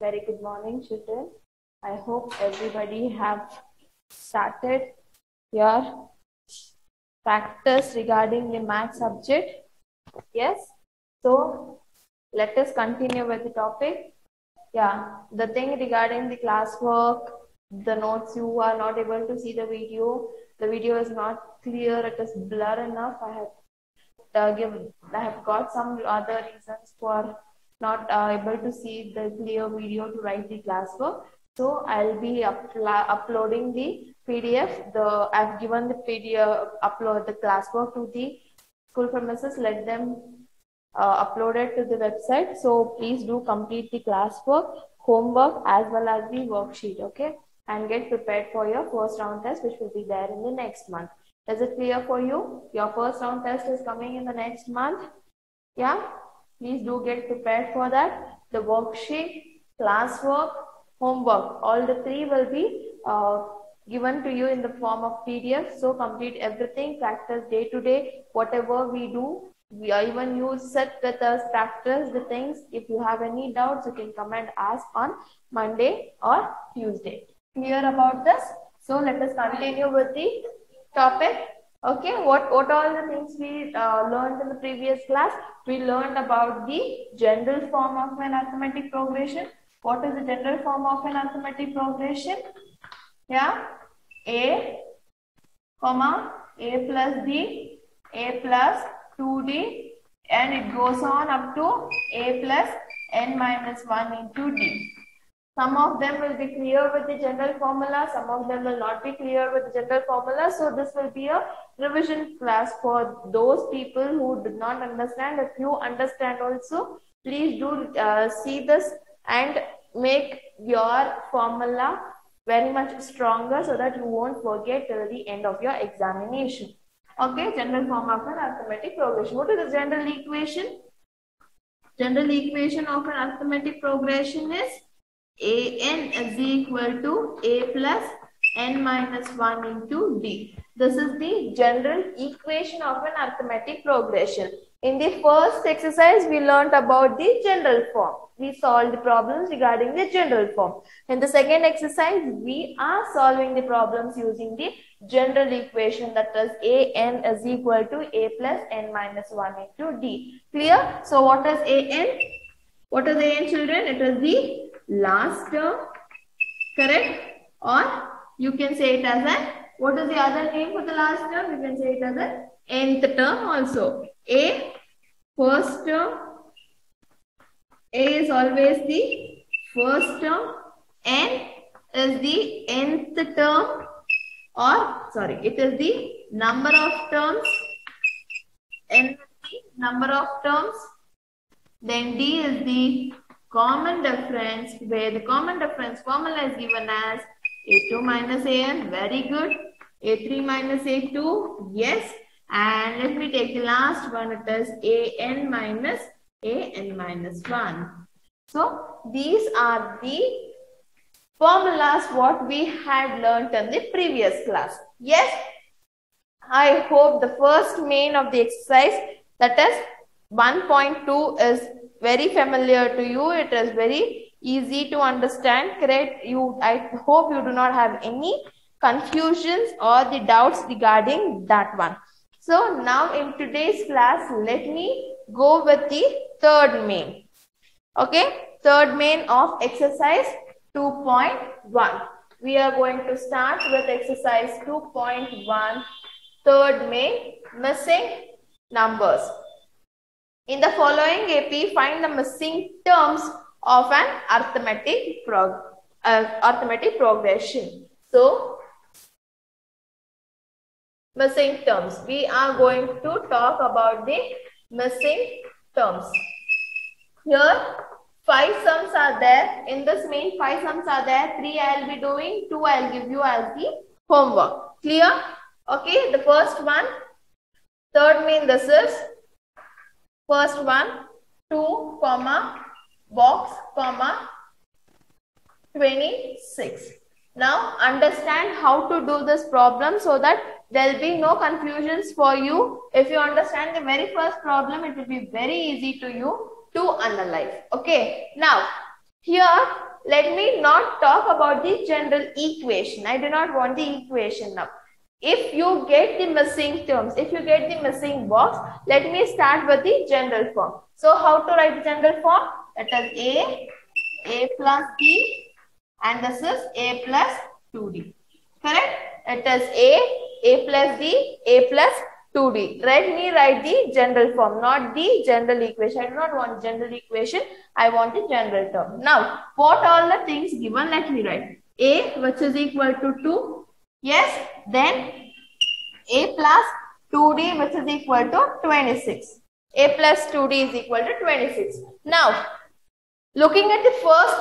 Very good morning, children. I hope everybody have started your practice regarding the math subject. Yes. So let us continue with the topic. Yeah, the thing regarding the classwork, the notes, you are not able to see the video. The video is not clear. It is blur enough. I have got some other reasons for not able to see the clear video to write the classwork. So I'll be uploading the PDF. I've given the PDF upload the classwork to the school premises. Let them upload it to the website. So please do complete the classwork, homework as well as the worksheet. Okay, and get prepared for your first round test, which will be there in the next month. Is it clear for you? Your first round test is coming in the next month. Yeah, please do get prepared for that. The worksheet, classwork, homework, all the three will be given to you in the form of PDF. So complete everything, practice day to day, whatever we do. We even you sit with us, practice the things. If you have any doubts, you can come and ask on Monday or Tuesday. Clear about this? So let us continue with the topic. Okay, what all the things we learned in the previous class? We learned about the general form of an arithmetic progression. What is the general form of an arithmetic progression? Yeah, a comma a plus b, a plus 2d, and it goes on up to a plus n minus 1 into d. Some of them will be clear with the general formula, some of them will not be clear with the general formula. So this will be a revision class for those people who did not understand. If you understand also, please do see this and make your formula very much stronger so that you won't forget till the end of your examination. Okay, general form of an arithmetic progression. What is the general equation? General equation of an arithmetic progression is an is equal to a plus n minus 1 into d. This is the general equation of an arithmetic progression. In the first exercise, we learnt about the general form. We solved the problems regarding the general form. In the second exercise, we are solving the problems using the general equation, that is an is equal to a plus n minus 1 into d. Clear? So what is an? What is an, children? It is the last term, correct? Or you can say it as an, what is the other name for the last term? You can say it as an nth term also. A, first term. A is always the first term. N is the nth term, or sorry, it is the number of terms. N is the number of terms. Then D is the common difference, where the common difference formula is given as A2 minus AN. Very good. A3 minus A2. Yes. And let me take the last one. It is AN minus 1. So these are the formulas what we had learnt in the previous class. Yes. I hope the first main of the exercise, that is 1.2, is very familiar to you. It is very easy to understand, correct? I hope you do not have any confusions or the doubts regarding that one. So now in today's class, let me go with the third main. Okay, third main of exercise 2.1. We are going to start with exercise 2.1, third main, missing numbers. In the following AP, find the missing terms of an arithmetic progression. So, missing terms. We are going to talk about the missing terms. Here, 5 sums are there. In this main, 5 sums are there. 3 I will be doing, 2 I will give you as the homework. Clear? Okay, the first one, third main, this is first one, 2, comma, box, comma, 26. Now, understand how to do this problem so that there will be no confusions for you. If you understand the very first problem, it will be very easy to you to analyze. Okay. Now, here let me not talk about the general equation. I do not want the equation now. If you get the missing terms, if you get the missing box, let me start with the general form. So how to write the general form? That is a plus b, and this is a plus 2d. Correct? It is a plus d, a plus 2d. Let me write the general form, not the general equation. I do not want general equation. I want the general term. Now, what all the things given? Let me write. A, which is equal to 2. Yes. Then a plus 2d, which is equal to 26. A plus 2d is equal to 26. Now, looking at the first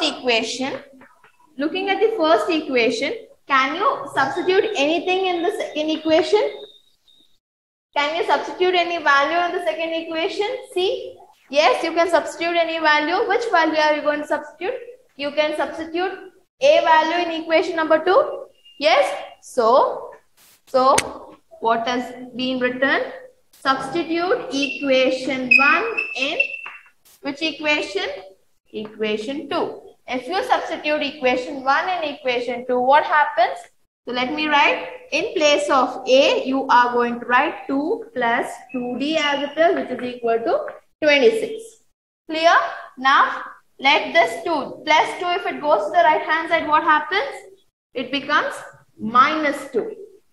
equation, can you substitute anything in the second equation? Can you substitute any value in the second equation? See, yes, you can substitute any value. Which value are you going to substitute? You can substitute a value in equation number 2. Yes. So what has been written? Substitute equation 1 in which equation? Equation 2. If you substitute equation 1 in equation 2, what happens? So let me write, in place of a, you are going to write 2 plus 2d as it is, which is equal to 26. Clear? Now, let this 2 plus 2, if it goes to the right hand side, what happens? It becomes minus 2.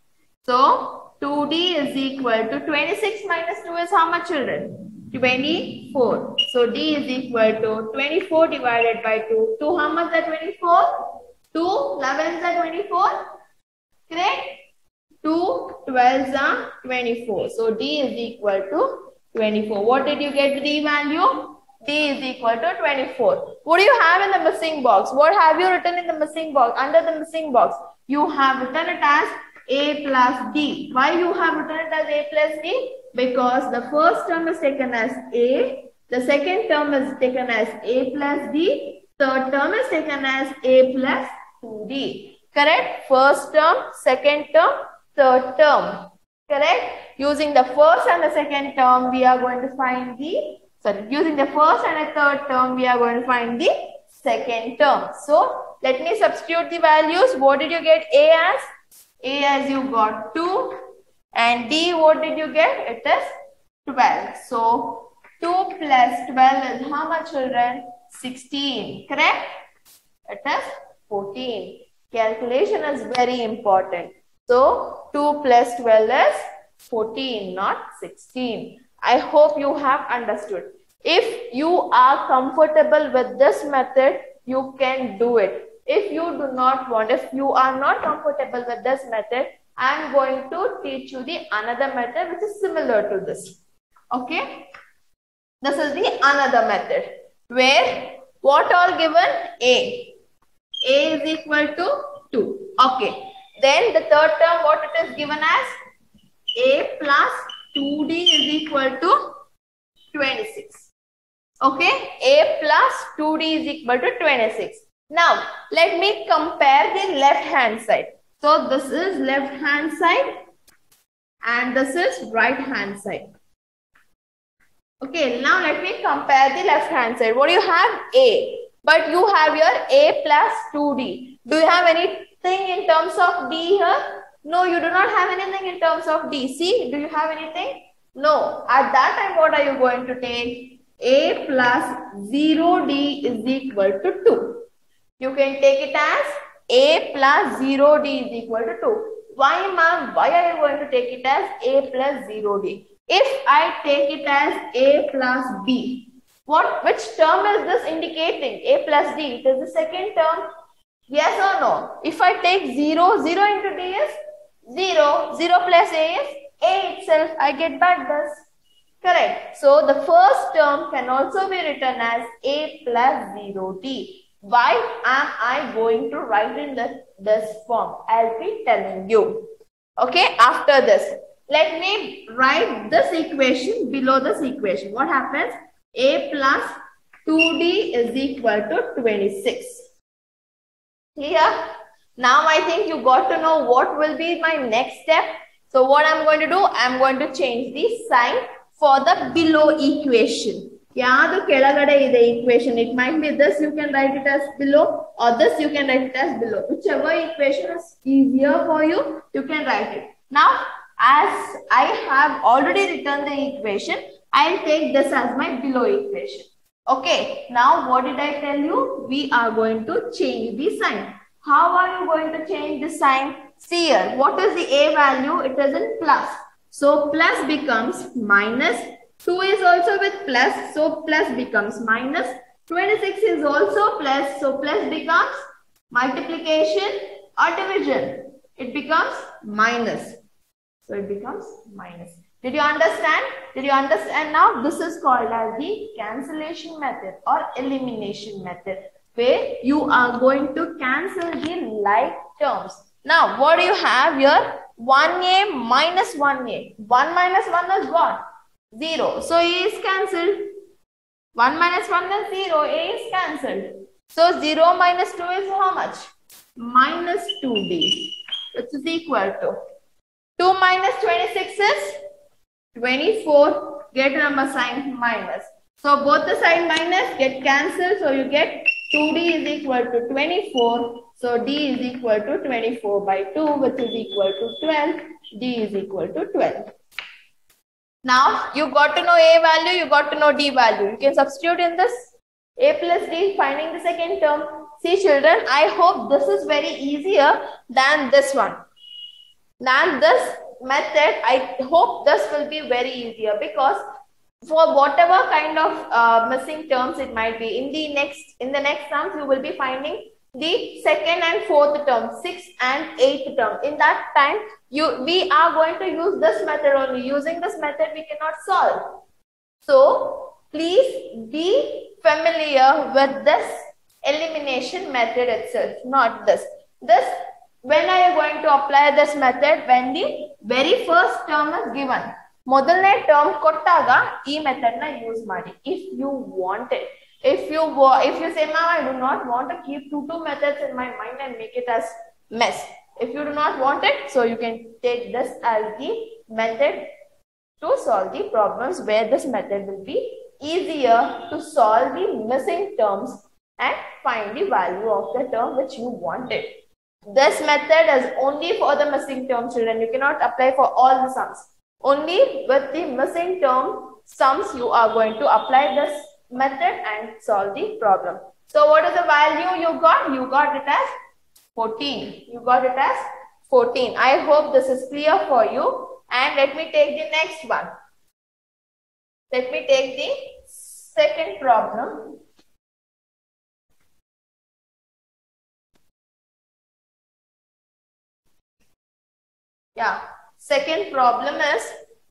So, 2d is equal to 26 minus 2 is how much, children? 24. So, d is equal to 24 divided by 2. 2 how much are 24? 2 11s are 24. Correct? 2 12s are 24. So, d is equal to 24. What did you get the d value? D is equal to 24. What do you have in the missing box? What have you written in the missing box? Under the missing box, you have written it as a plus d. Why you have written it as a plus d? Because the first term is taken as a, the second term is taken as a plus d, third term is taken as a plus 2d. Correct? First term, second term, third term. Correct? Using the first and the second term, we are going to find the, using the first and the third term, we are going to find the second term. So, let me substitute the values. What did you get A as? A as you got 2. And D, what did you get? It is 12. So, 2 plus 12 is how much, children? 16. Correct? It is 14. Calculation is very important. So, 2 plus 12 is 14, not 16. I hope you have understood. If you are comfortable with this method, you can do it. If you do not want, if you are not comfortable with this method, I am going to teach you the another method which is similar to this. Okay? This is the another method where what all given? A. A is equal to 2. Okay. Then the third term, what it is given as? A plus 2d is equal to 26. Okay. A plus 2d is equal to 26. Now, let me compare the left hand side. So, this is left hand side and this is right hand side. Okay, now let me compare the left hand side. What do you have? A. But you have your A plus 2D. Do you have anything in terms of D here? No, you do not have anything in terms of D. See, do you have anything? No. At that time, what are you going to take? A plus 0D is equal to 2. You can take it as A plus 0D is equal to 2. Why, ma'am? Why are you going to take it as A plus 0D? If I take it as A plus B, which term is this indicating? A plus D. It is the second term. Yes or no? If I take 0, 0 into D is 0. 0 plus A is A itself. I get back this. Correct. So, the first term can also be written as A plus 0D. Why am I going to write in this form? I'll be telling you. Okay. After this, let me write this equation below this equation. What happens? A plus 2D is equal to 26. Clear? Now I think you got to know what will be my next step. So what I'm going to do, I'm going to change the sign for the below equation. ಯಾವುದು ಕೆಳಗಡೆ ಇದೆ equation, it might be this, you can write it as below, or this you can write it as below. Whichever equation is easier for you, you can write it. Now, as I have already written the equation, I'll take this as my below equation. Okay, now what did I tell you? We are going to change the sign. How are you going to change the sign? See here, what is the a value? It is in plus. So plus becomes minus. 2 is also with plus, so plus becomes minus. 26 is also plus, so plus becomes multiplication or division. It becomes minus. So it becomes minus. Did you understand? Did you understand? Now this is called as the cancellation method or elimination method, where you are going to cancel the like terms. Now what do you have here? 1a minus 1a. 1 minus 1 is what? 0. So a is cancelled. 1 minus 1 is 0. A is cancelled. So 0 minus 2 is how much? Minus 2b, which is equal to 2 minus 26 is 24. Get number sign minus. So both the sign minus get cancelled. So you get 2d is equal to 24. So d is equal to 24 by 2, which is equal to 12. D is equal to 12. Now you got to know a value, you got to know d value. You can substitute in this a plus d, finding the second term. See children, I hope this is very easier than this one. Than this method, I hope this will be very easier, because for whatever kind of missing terms it might be, in the next terms you will be finding the second and fourth term, 6th and 8th term. In that time, we are going to use this method only. Using this method, we cannot solve. So please be familiar with this elimination method itself, not this. When are you going to apply this method? When the very first term is given. ಮೊದಲನೇ term ಕೊಟ್ಟಾಗ ಈ method ನ use ಮಾಡಿ. If you want it. If you say, ma'am, I do not want to keep two methods in my mind and make it as mess. If you do not want it, so you can take this as the method to solve the problems, where this method will be easier to solve the missing terms and find the value of the term which you wanted. This method is only for the missing term, children. You cannot apply for all the sums. Only with the missing term sums you are going to apply this method and solve the problem. So what is the value you got? You got it as 14. You got it as 14. I hope this is clear for you. And let me take the next one. Let me take the second problem. Yeah, second problem is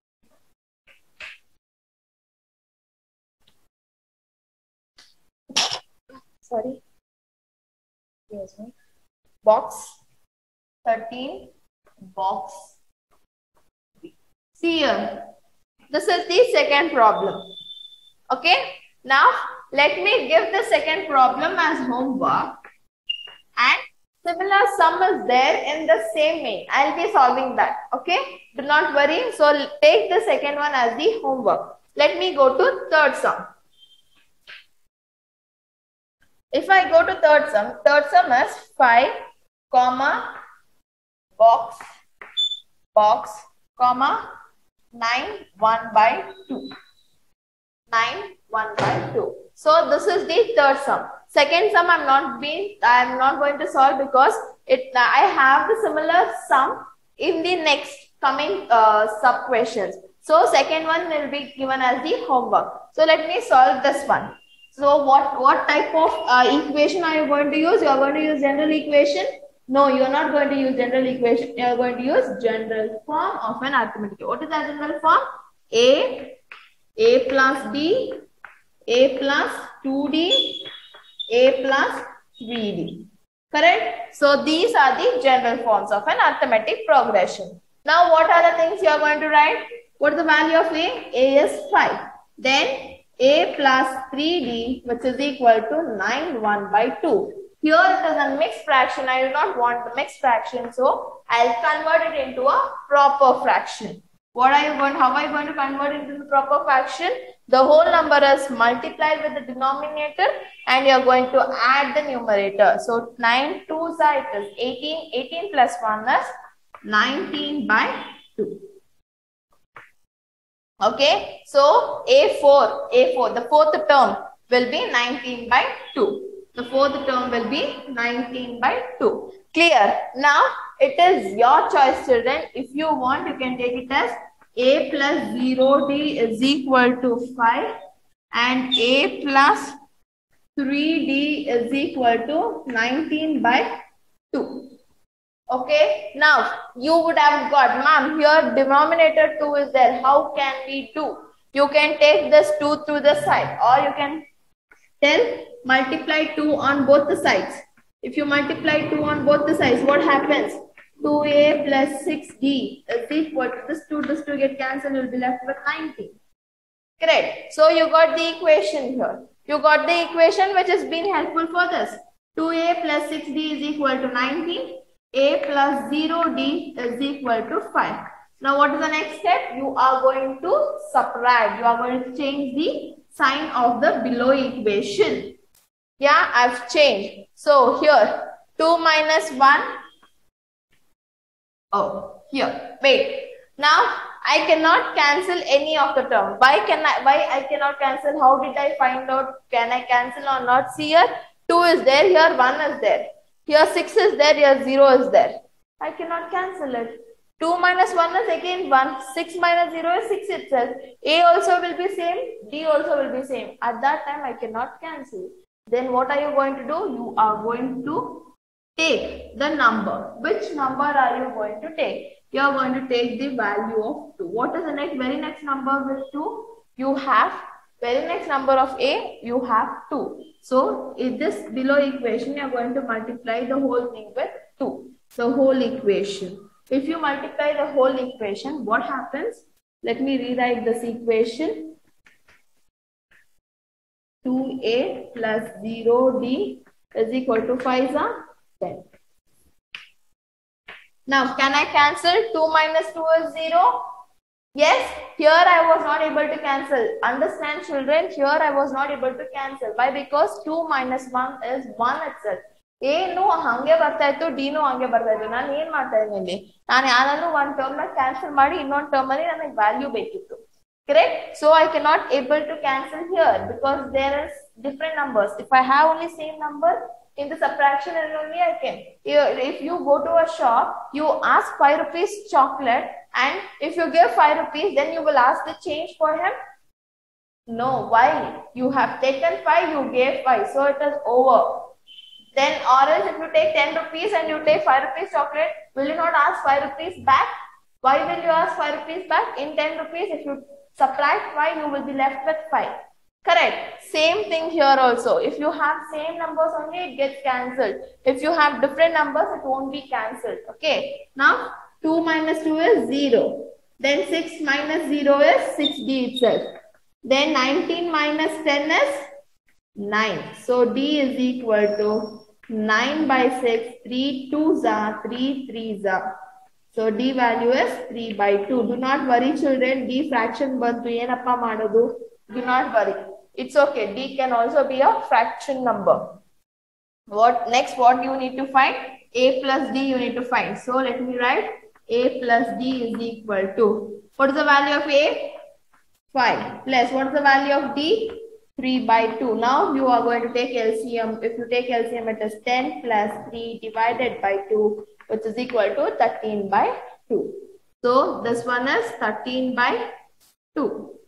box 13, box 3. See here, this is the second problem. Okay, now let me give the second problem as homework, and similar sum is there in the same way. I'll be solving that. Okay, do not worry. So take the second one as the homework. Let me go to third sum. If I go to third sum is 5, comma, box, comma, 9, 1 by 2. 9, 1 by 2. So this is the third sum. Second sum I am not going to solve, because I have the similar sum in the next coming sub questions. So second one will be given as the homework. So let me solve this one. So what type of equation are you going to use? You are going to use general equation? No, you are not going to use general equation. You are going to use general form of an arithmetic. What is that general form? A plus D, A plus 2D, A plus 3D. Correct? So these are the general forms of an arithmetic progression. Now what are the things you are going to write? What is the value of A? A is 5. Then A plus 3D, which is equal to 9, 1 by 2. Here it is a mixed fraction. I do not want the mixed fraction, so I'll convert it into a proper fraction. What are you going? How are you going to convert into the proper fraction? The whole number is multiplied with the denominator, and you are going to add the numerator. So 9 2s are it is 18. 18 plus 1 is 19 by 2. Okay. So A4, the fourth term will be 19 by 2. The fourth term will be 19 by 2. Clear? Now, it is your choice, children. If you want, you can take it as A plus 0D is equal to 5 and A plus 3D is equal to 19 by 2. Okay. Now, you would have got, ma'am, here denominator 2 is there. How can we do? You can take this 2 to the side, or you can tell multiply 2 on both the sides. If you multiply 2 on both the sides, what happens? 2a plus 6d is equal to this 2 get cancelled, you will be left with 19. Correct. So you got the equation here. You got the equation which has been helpful for this. 2a plus 6d is equal to 19. A plus 0d is equal to 5. Now what is the next step? You are going to subtract. You are going to change the sign of the below equation. Yeah, I've changed. So here 2 minus 1. Oh, here. Wait. Now I cannot cancel any of the term. Why I cannot cancel? How did I find out? Can I cancel or not? See here, 2 is there, here 1 is there. Here 6 is there, here 0 is there. I cannot cancel it. 2 minus 1 is again 1. 6 minus 0 is 6 itself. A also will be same. D also will be same. At that time, I cannot cancel. Then what are you going to do? You are going to take the number. Which number are you going to take? You are going to take the value of 2. What is the very next number with 2? You have very next number of A, you have 2. So, in this below equation, you are going to multiply the whole thing with 2. The whole equation. If you multiply the whole equation, what happens? Let me rewrite this equation. 2a plus 0d is equal to 5 is 10. Now, can I cancel? 2 minus 2 is 0. Yes, here I was not able to cancel. Understand, children, here I was not able to cancel. Why? Because 2 minus 1 is 1 itself. A no hange barta ittu, D no hange barta ittu. Nanu ಏನು ಮಾಡ್ತಾ ಇದ್ದೀನಿ? ನಾನು ಯಾರಾದರೂ ಒಂದು term ನ cancel ಮಾಡಿ ಇನ್ನೊಂದು term ಅಲ್ಲಿ ನನಗೆ ವ್ಯಾಲ್ಯೂ ಬೇಕಿತ್ತು. Correct? So I cannot able to cancel here because there is different numbers. If I have only same number in the subtraction and only I can. If you go to a shop, you ask 5 rupees chocolate, and if you give 5 rupees, then you will ask the change for him. No, why? You have taken 5, you gave 5, so it is over. Then or else if you take 10 rupees and you take 5 rupees chocolate, will you not ask 5 rupees back? Why will you ask 5 rupees back? In 10 rupees, if you subtract 5, you will be left with 5. Correct. Same thing here also. If you have same numbers only, it gets cancelled. If you have different numbers, it won't be cancelled. Okay. Now, 2 minus 2 is 0. Then 6 minus 0 is 6d itself. Then 19 minus 10 is 9. So, d is equal to 9 by 6. 3 2s are 3 3s are. So, d value is 3 by 2. Do not worry, children. D fraction bantu yenappa madodu. Do not worry. It's okay. D can also be a fraction number. Next, what you need to find? A plus D you need to find. So, let me write A plus D is equal to, what is the value of A? 5. Plus, what is the value of D? 3 by 2. Now, you are going to take LCM. If you take LCM, it is 10 plus 3 divided by 2, which is equal to 13 by 2. So, this one is 13 by 2.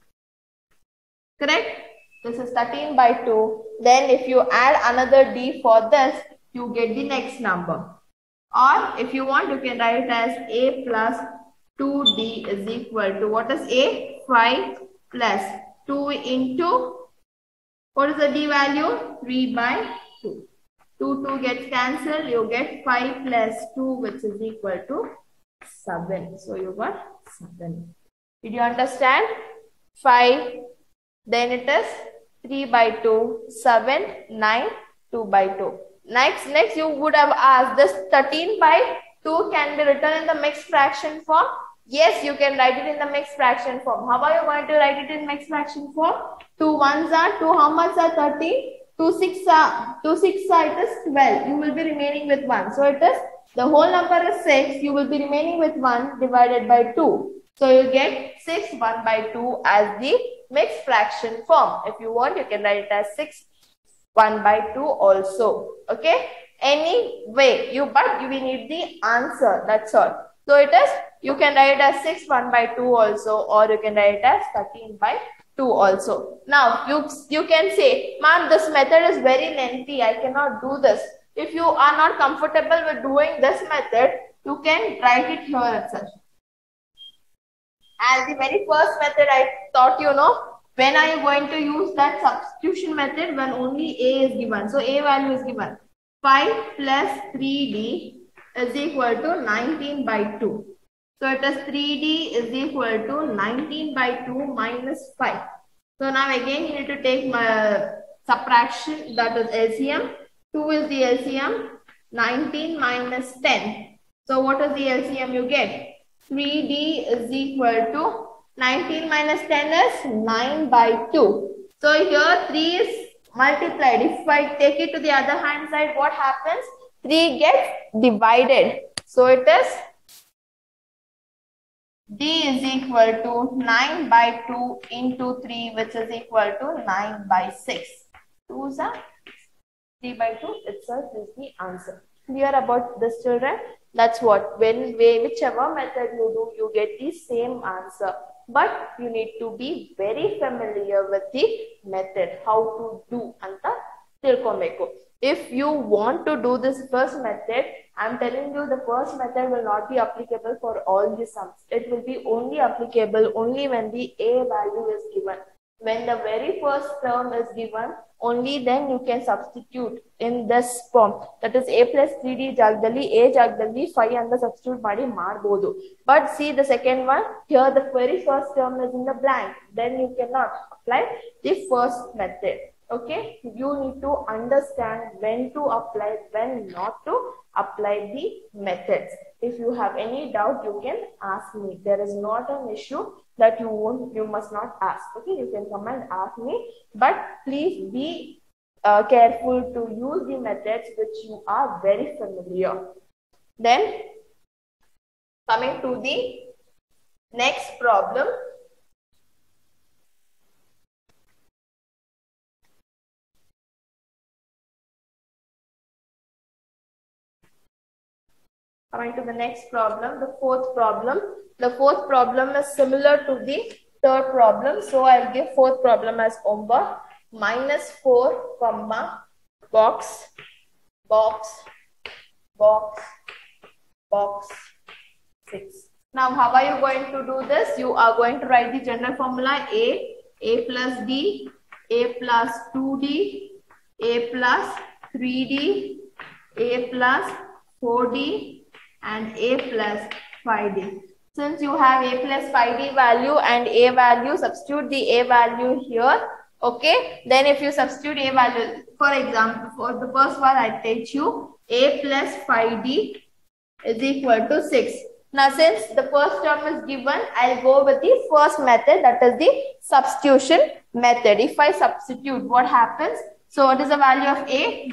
Correct? This is 13 by 2. Then if you add another d for this, you get the next number. Or if you want, you can write it as a plus 2d is equal to, what is a? 5 plus 2 into, what is the d value? 3 by 2. 2 gets cancelled. You get 5 plus 2, which is equal to 7. So you got 7. Did you understand? 5. Then it is 3 by 2, 7, 9, 2 by 2. Next you would have asked, this 13 by 2 can be written in the mixed fraction form. Yes, you can write it in the mixed fraction form. How are you going to write it in mixed fraction form? 2 ones are 2, how much are 30? 2 6 are it is 12. You will be remaining with 1. So it is the whole number is 6. You will be remaining with 1 divided by 2. So you get 6 1 by 2 as the mixed fraction form. If you want, you can write it as 6 1 by 2 also. Okay. Anyway, but we need the answer. That's all. So it is, you can write it as 6 1 by 2 also, or you can write it as 13 by 2 also. Now, you can say, ma'am, this method is very lengthy. I cannot do this. If you are not comfortable with doing this method, you can write it here itself. As the very first method I taught you, when are you going to use that substitution method? When only A is given. So A value is given. 5 plus 3D is equal to 19 by 2. So it is 3D is equal to 19 by 2 minus 5. So now again you need to take my subtraction, that is LCM. 2 is the LCM. 19 minus 10. So what is the LCM you get? 3D is equal to 19 minus 10 is 9 by 2. So here 3 is multiplied. If I take it to the other hand side, what happens? 3 gets divided. So it is D is equal to 9 by 2 into 3, which is equal to 9 by 6. 2 is 3 by 2 itself is the answer. Clear about this, children? That's what, whichever method you do, you get the same answer. But you need to be very familiar with the method, how to do anta tilkomeko. If you want to do this first method, I'm telling you the first method will not be applicable for all the sums. It will be only applicable only when the A value is given. When the very first term is given, only then you can substitute in this form. That is A plus 3D jagdalli, A jagdalli 5 anta substitute ಮಾಡಿ ಮಾಡಬಹುದು. But see the second one, here the very first term is in the blank. Then you cannot apply the first method. Okay, you need to understand when to apply, when not to apply the methods. If you have any doubt, you can ask me. There is not an issue that you must not ask. Okay, you can come and ask me, but please be careful to use the methods which you are very familiar. Then coming to the next problem. Coming to the next problem, the fourth problem. The fourth problem is similar to the third problem. So I'll give fourth problem as homework. -4, comma, box, box, box, box, 6. Now, how are you going to do this? You are going to write the general formula A plus D, A plus 2D, A plus 3D, A plus 4D, and A plus 5D. Since you have A plus 5D value and A value, substitute the A value here. Okay. Then if you substitute A value, for example, for the first one I teach you, A plus 5D is equal to 6. Now since the first term is given, I'll go with the first method, that is the substitution method. If I substitute, what happens? So what is the value of A?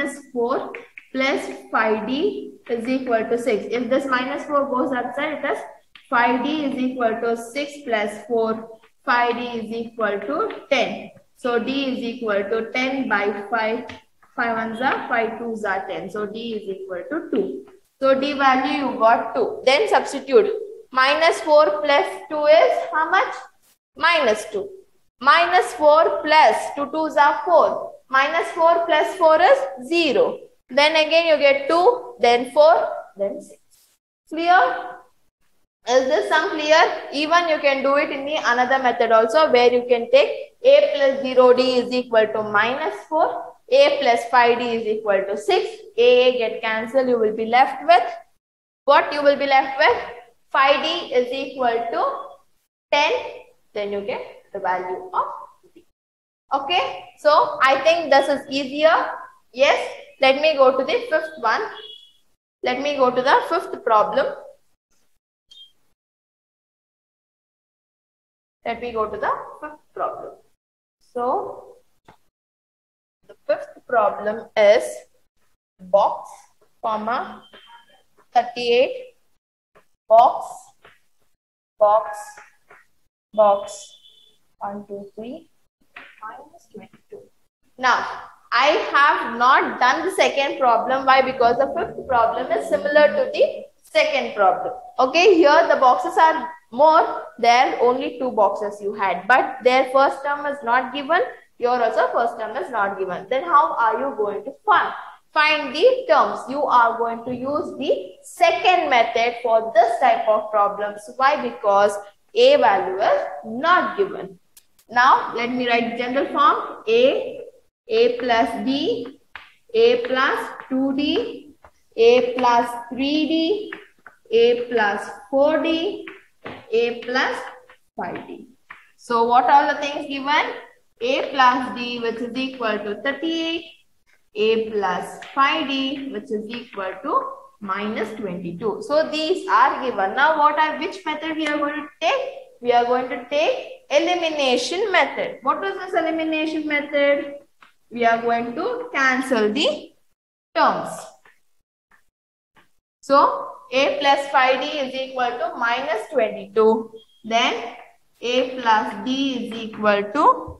-4 plus 5D is equal to 6. If this -4 goes outside, it is 5D is equal to 6 plus 4. 5D is equal to 10. So D is equal to 10 by 5. 5 ones are 5 twos are 10. So D is equal to 2. So D value you got 2. Then substitute. -4 plus 2 is how much? -2. -4 plus 2 twos are 4. -4 plus 4 is 0. Then again you get 2, then 4, then 6. Clear? Is this sum clear? Even you can do it in the another method also, where you can take A plus 0D is equal to -4. A plus 5D is equal to 6. A get cancelled. You will be left with what? You will be left with 5D is equal to 10. Then you get the value of D. Okay. So I think this is easier. Yes. Let me go to the fifth one. Let me go to the fifth problem. Let me go to the fifth problem. So the fifth problem is box, comma, 38, box, box, box, 1, 2, 3, minus 22. Now, I have not done the second problem. Why? Because the fifth problem is similar to the second problem. Okay, here the boxes are more. There only 2 boxes you had, but their first term is not given. Your also first term is not given. Then how are you going to find the terms? You are going to use the second method for this type of problems. Why? Because A value is not given. Now, let me write the general form. A plus D, A plus 2D, A plus 3D, A plus 4D, A plus 5D. So, what are the things given? A plus D, which is equal to 38, A plus 5D, which is equal to minus 22. So, these are given. Now, which method we are going to take? We are going to take elimination method. What is this elimination method? We are going to cancel the terms. So, A plus 5D is equal to minus 22. Then, A plus D is equal to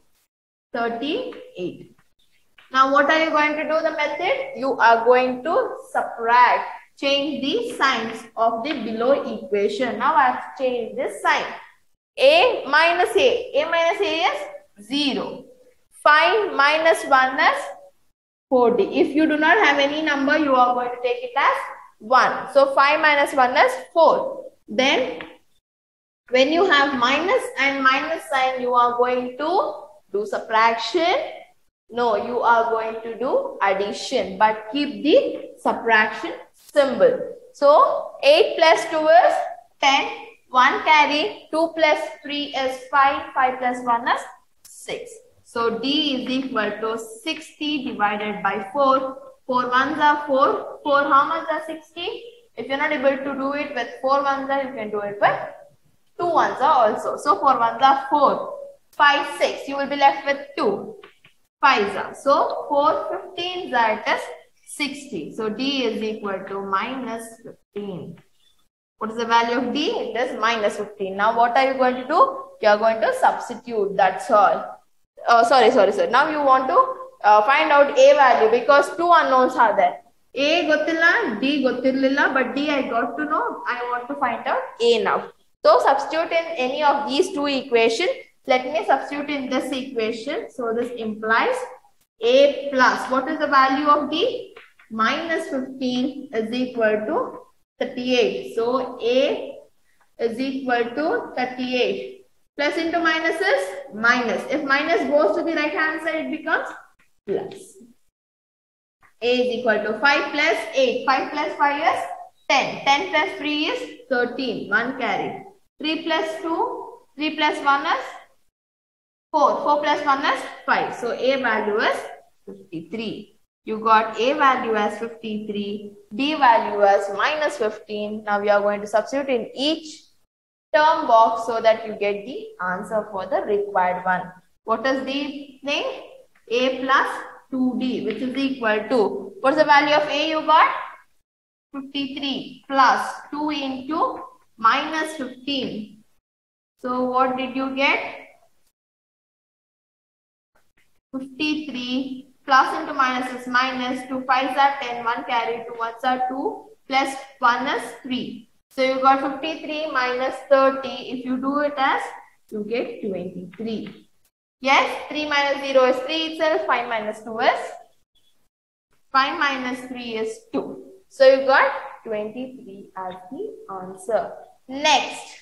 38. Now, what are you going to do the method? You are going to subtract, change the signs of the below equation. Now, I have changed this sign. A minus A. A minus A is 0. 5 minus 1 is 4D. If you do not have any number, you are going to take it as 1. So, 5 minus 1 is 4. Then, when you have minus and minus sign, you are going to do subtraction. No, you are going to do addition. But keep the subtraction symbol. So, 8 plus 2 is 10. 1 carry. 2 plus 3 is 5. 5 plus 1 is 6. So, D is equal to 60 divided by 4. 4 ones are 4. 4 how much are 60? If you are not able to do it with 4 ones are, you can do it with 2 ones are also. So, 4 ones are 4. 5, 6. You will be left with 2. 5s are. So, 4 15s are, it is 60. So, D is equal to minus 15. What is the value of D? It is minus 15. Now, what are you going to do? You are going to substitute. That's all. Sorry. Now you want to find out A value because 2 unknowns are there. A gottilla, D gottirlilla, but D I got to know. I want to find out A now. So substitute in any of these 2 equations. Let me substitute in this equation. So this implies A plus. What is the value of D? Minus 15 is equal to 38. So A is equal to 38. Plus into minus is minus. If minus goes to the right hand side, it becomes plus. A is equal to 5 plus 8. 5 plus 5 is 10. 10 plus 3 is 13. 1 carry. 3 plus 2. 3 plus 1 is 4. 4 plus 1 is 5. So, A value is 53. You got A value as 53. D value as minus 15. Now, we are going to substitute in each term box so that you get the answer for the required one. What is the thing? A plus 2D, which is equal to, what's the value of A you got? 53 plus 2 into minus 15. So, what did you get? 53 plus into minus is minus. 2 5s are 10, 1 carry, 2 1s are 2, plus 1 is 3. So, you got 53 minus 30. If you do it as, you get 23. Yes, 3 minus 0 is 3 itself. 5 minus 2 is 5 minus 3 is 2. So, you got 23 as the answer. Next.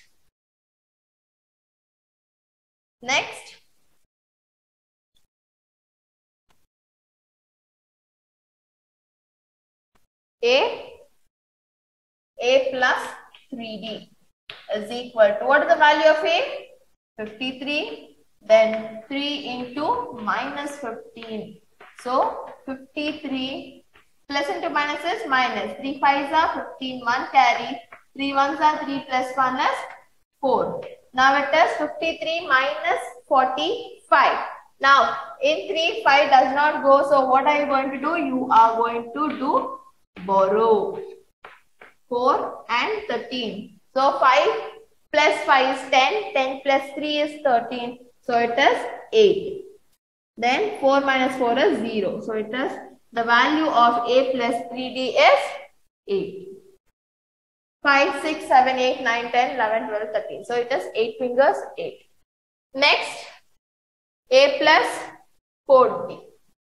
A plus 3D is equal to, what is the value of A? 53. Then 3 into minus 15. So, 53 plus into minus is minus. 3 5s are 15, 1 carry. 3 1s are 3 plus 1 is 4. Now it is 53 minus 45. Now in 3, 5 does not go. So what are you going to do? You are going to do borrow 4 and 13. So 5 plus 5 is 10. 10 plus 3 is 13. So it is 8. Then 4 minus 4 is 0. So it is the value of a plus 3d is 8. 5, 6, 7, 8, 9, 10, 11, 12, 13. So it is 8 fingers, 8. Next, a plus 4d.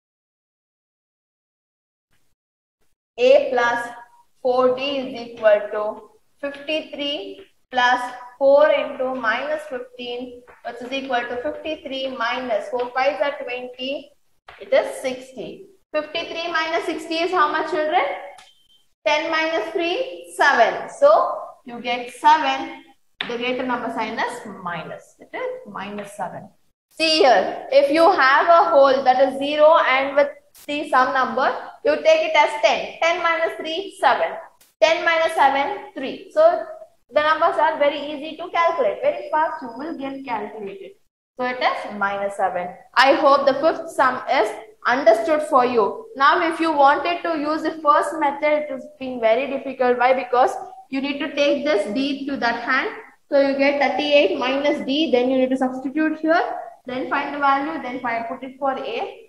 A plus 4d is equal to 53 plus 4 into minus 15, which is equal to 53 minus 4 5s are 20. It is 60. 53 minus 60 is how much, children? 10 minus 3, 7. So you get 7. The greater number sign is minus. It is minus 7. See here, if you have a whole that is 0 and with the some number, you take it as 10. 10 minus 3, 7. 10 minus 7, 3. So the numbers are very easy to calculate. Very fast you will get calculated. So it is minus 7. I hope the fifth sum is understood for you. Now if you wanted to use the first method, it has been very difficult. Why? Because you need to take this d to that hand. So you get 38 minus d. Then you need to substitute here. Then find the value. Then put it for a.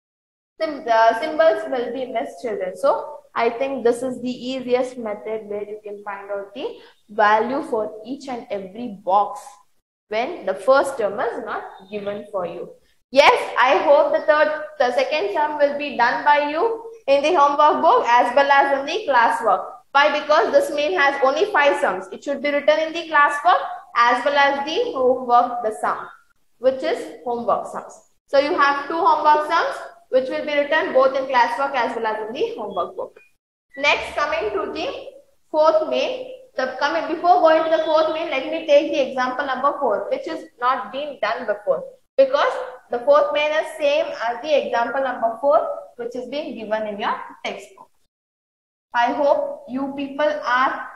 The symbols will be missed, children. So I think this is the easiest method where you can find out the value for each and every box when the first term is not given for you. Yes, I hope the second sum will be done by you in the homework book as well as in the classwork. Why? Because this main has only 5 sums. It should be written in the classwork as well as the homework, the sum, which is homework sums. So you have 2 homework sums which will be written both in classwork as well as in the homework book. Next, coming to the fourth main. Before going to the fourth main, let me take the example number 4, which is not been done before. Because the fourth main is same as the example number 4, which is being given in your textbook. I hope you people are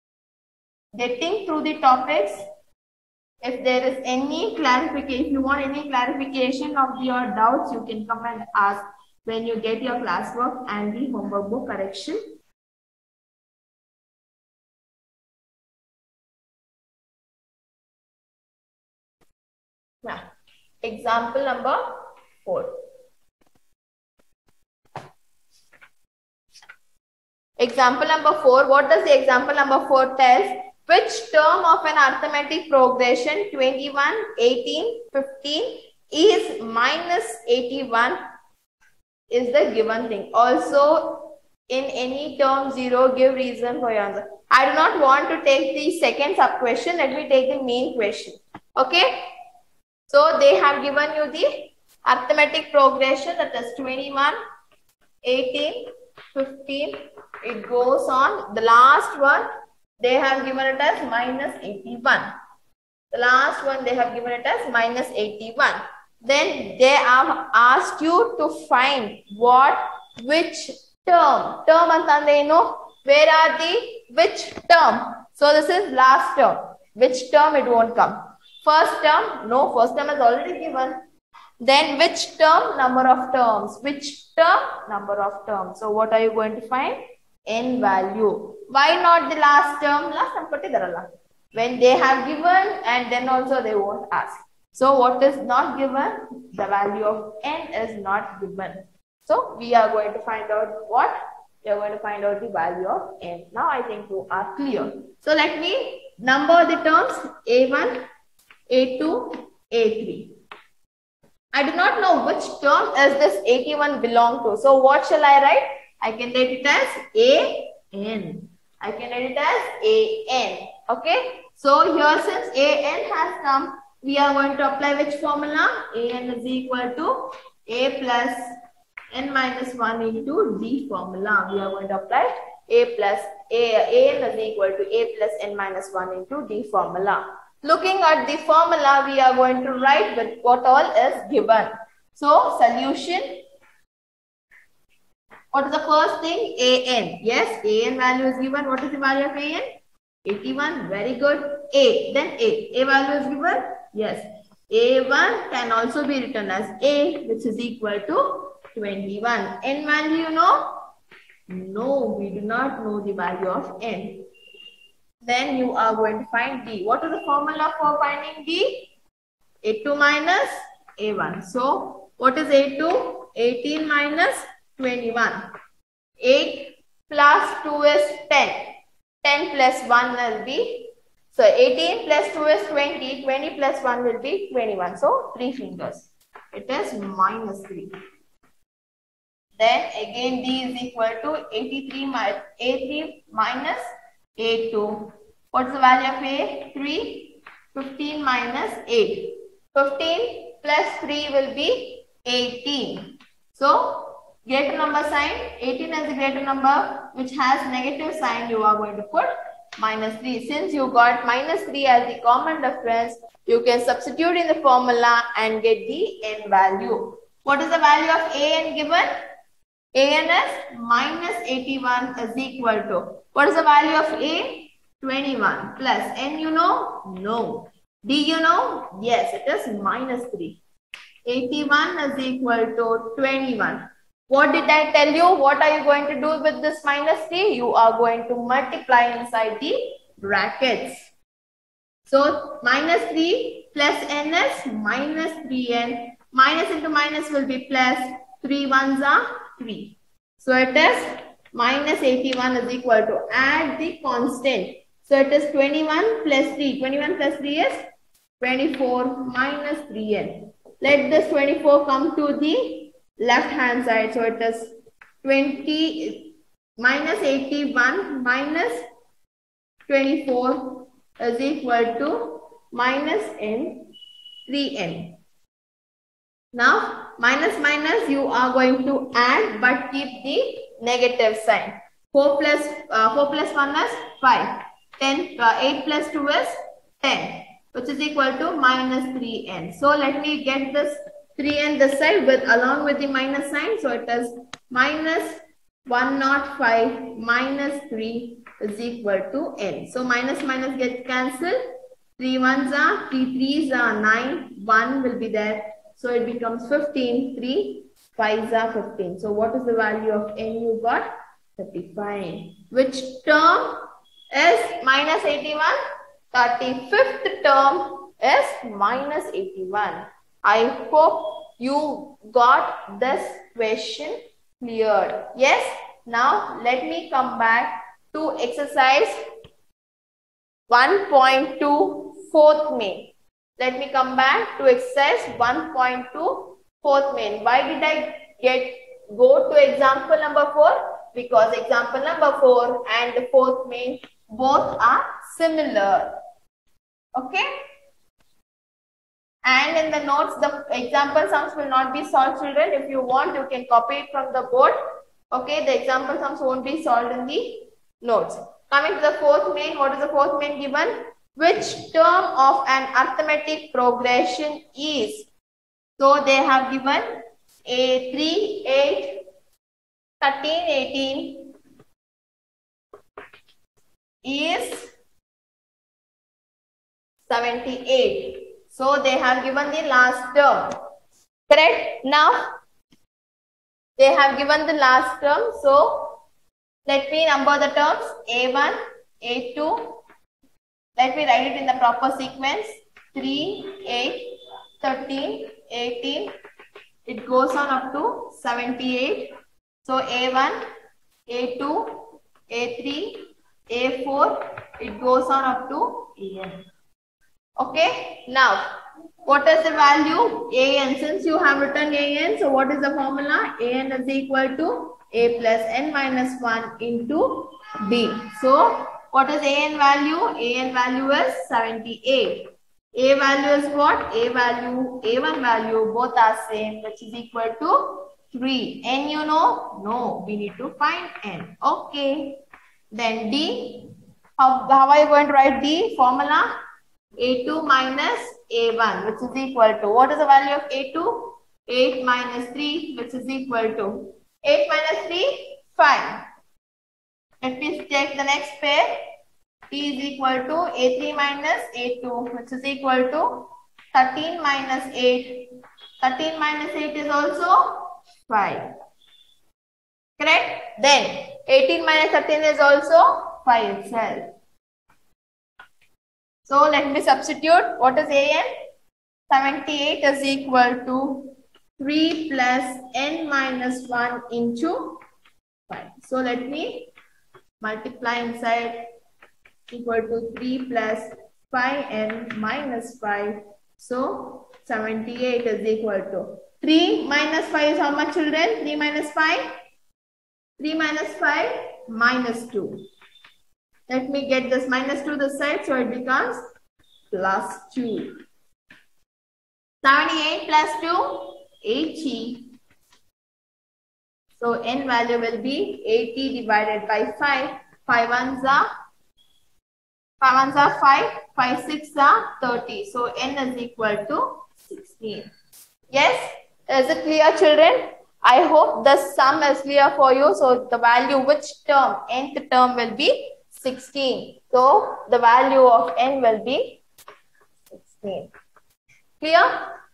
getting through the topics. If there is any clarification, if you want any clarification of your doubts, you can come and ask when you get your classwork and the homework book correction. Now, example number 4. Example number 4. What does the example number 4 tell? Which term of an arithmetic progression 21, 18, 15 is minus 81 is the given thing. Also, in any term 0, give reason for your answer. I do not want to take the second sub question. Let me take the main question. Okay. So they have given you the arithmetic progression, that is 21, 18, 15. It goes on. The last one, they have given it as minus 81. The last one, they have given it as minus 81. Then they have asked you to find which term. Term antande no. Where are which term? So this is last term. Which term it won't come. First term, no, first term is already given. Then which term? Number of terms. Which term? Number of terms. So what are you going to find? N value. Why not the last term? Last term pattidaralla. When they have given and then also they won't ask. So what is not given? The value of N is not given. So we are going to find out what? We are going to find out the value of N. Now I think you are clear. So let me number the terms A1, A2, A3. I do not know which term is this 81 belong to. So what shall I write? I can write it as AN. I can write it as AN. Okay. So here since AN has come, we are going to apply which formula? AN is equal to A plus N minus 1 into D formula. We are going to apply AN is equal to A plus N minus 1 into D formula. Looking at the formula, we are going to write with what all is given. So, solution. What is the first thing? AN. Yes, AN value is given. What is the value of AN? 81, very good. A, then A value is given? Yes. A1 can also be written as A, which is equal to 21. N value you know? No, we do not know the value of N. Then you are going to find D. What is the formula for finding D? A2 minus A1. So, what is A2? 18 minus 21. 8 plus 2 is 10. 10 plus 1 will be, so 18 plus 2 is 20. 20 plus 1 will be 21. So, 3 fingers. It is minus 3. Then again D is equal to 83 A3 minus A2. What is the value of A? 3. 15 minus 8. 15 plus 3 will be 18. So, greater number sign, 18 as a greater number which has negative sign, you are going to put minus 3. Since you got minus 3 as the common difference, you can substitute in the formula and get the N value. What is the value of AN given? AN is minus 81 is equal to, what is the value of A? 21 plus N you know? No. D you know? Yes, it is minus 3. 81 is equal to 21. What did I tell you? What are you going to do with this minus 3? You are going to multiply inside the brackets. So, minus 3 plus N is minus 3N. Minus into minus will be plus. 3 ones are 3. So, it is minus 81 is equal to, add the constant. So, it is 21 plus 3. 21 plus 3 is 24 minus 3N. Let this 24 come to the left hand side. So, it is 20 minus 81 minus 24 is equal to minus N 3N. Now, minus minus you are going to add but keep the negative sign. 4 plus 1 is 5. 8 plus 2 is 10, which is equal to minus 3N. So, let me get this 3N this side along with the minus sign. So, it is minus 105 minus 3 is equal to N. So, minus minus gets cancelled. 3 ones are, 3 3s are 9, 1 will be there. So, it becomes 15, 3 5s are 15. So, what is the value of N you got? 35. Which term is minus 81? 35th term is minus 81. I hope you got this question cleared. Yes. Now, let me come back to exercise 1.2 fourth main. Let me come back to exercise 1.2 fourth main. Why did I go to example number 4? Because example number 4 and the fourth main both are similar. Okay. And in the notes, the example sums will not be solved, children. If you want, you can copy it from the board. Okay, the example sums won't be solved in the notes. Coming to the fourth main, what is the fourth main given? Which term of an arithmetic progression is? So, they have given A3, 8, 13, 18 is 78. So, they have given the last term. Correct? Now, they have given the last term. So, let me number the terms. A1, A2. Let me write it in the proper sequence. 3, 8, 13, 18. It goes on up to 78. So, A1, A2, A3, A4. It goes on up to AN. Okay. Now, what is the value? AN. Since you have written AN, so what is the formula? AN is equal to A plus N minus 1 into B. So, what is AN value? AN value is 78. A value is what? A value, A1 value, both are same, which is equal to 3. N you know? No, we need to find N. Okay. Then D. How are you going to write D? Formula? A2 minus A1, which is equal to, what is the value of A2? 8 minus 3, which is equal to, 8 minus 3, 5. Let me take the next pair. T is equal to A3 minus A2, which is equal to 13 minus 8. 13 minus 8 is also 5. Correct? Then 18 minus 13 is also 5 itself. So let me substitute. What is AN? 78 is equal to 3 plus n minus 1 into 5. So let me multiply inside, equal to 3 plus 5n minus 5. So 78 is equal to 3 minus 5 is how much, children? 3 minus 5? 3 minus 5 minus 2. Let me get this minus 2 this side, so it becomes plus 2. 78 plus 2, 80. So n value will be 80 divided by 5. 5 ones are 5, 5 6 are 30. So n is equal to 16. Yes? Is it clear, children? I hope the sum is clear for you. So the value, which term? Nth term will be 16. So the value of n will be 16. Clear?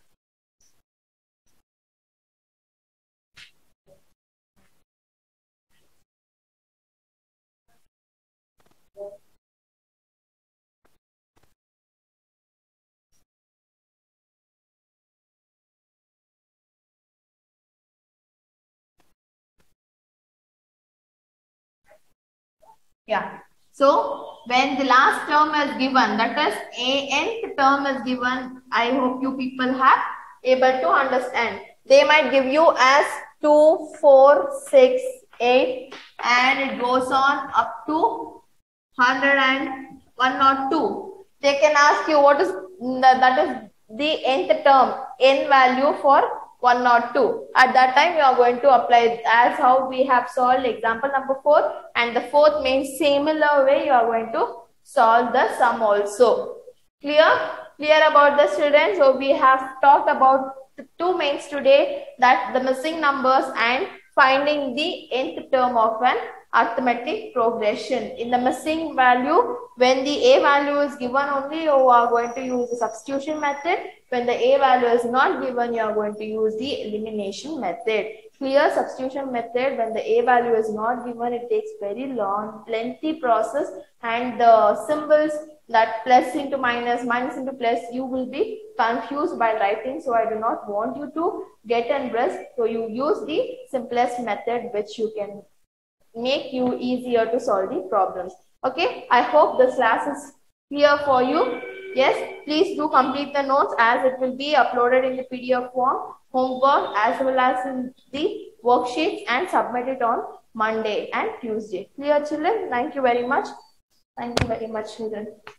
Yeah. So when the last term is given, that is nth term is given, I hope you people have able to understand. They might give you as 2, 4, 6, 8 and it goes on up to 100 and 102. They can ask you what is that is the nth term, n value for 102. At that time you are going to apply as how we have solved example number 4, and the fourth means similar way you are going to solve the sum also. Clear about the students? So we have talked about the two mains today, that the missing numbers and finding the nth term of an arithmetic progression. In the missing value, when the a value is given only, you are going to use the substitution method. When the a value is not given, you are going to use the elimination method. Clear? Substitution method, when the a value is not given, it takes very long, lengthy process, and the symbols that plus into minus, minus into plus, you will be confused while writing. So I do not want you to get and rest. So you use the simplest method which you can make you easier to solve the problems. Okay, I hope this class is clear for you. Yes, please do complete the notes as it will be uploaded in the PDF form, homework as well as in the worksheets, and submit it on Monday and Tuesday. Clear, children? Thank you very much. Thank you very much, children.